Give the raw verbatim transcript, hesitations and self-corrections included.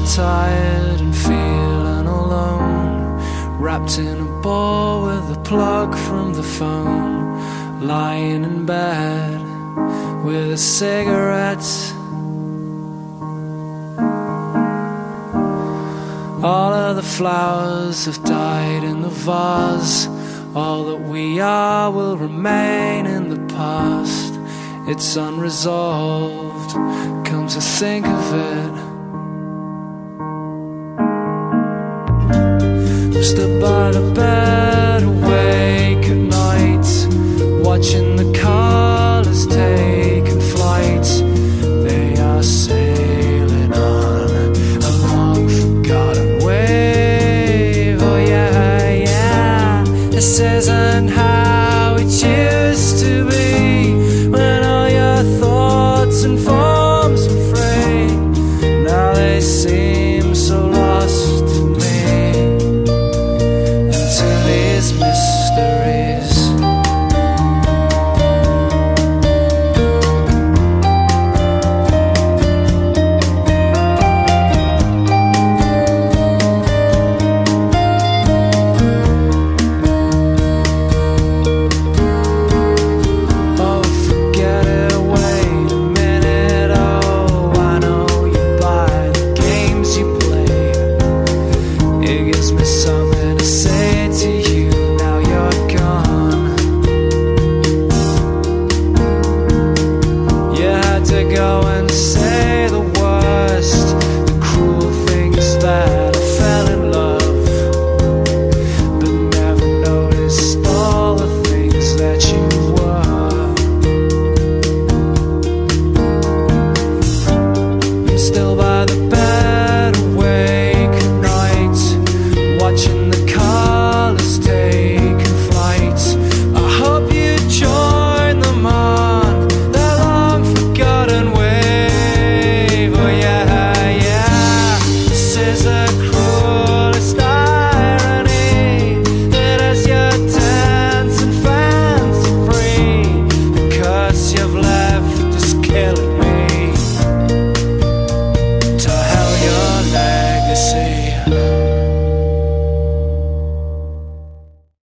tired and feeling alone, wrapped in a ball with a plug from the phone, lying in bed with a cigarette. All of the flowers have died in the vase. All that we are will remain in the past. It's unresolved, come to think of it. I'm stood by the bed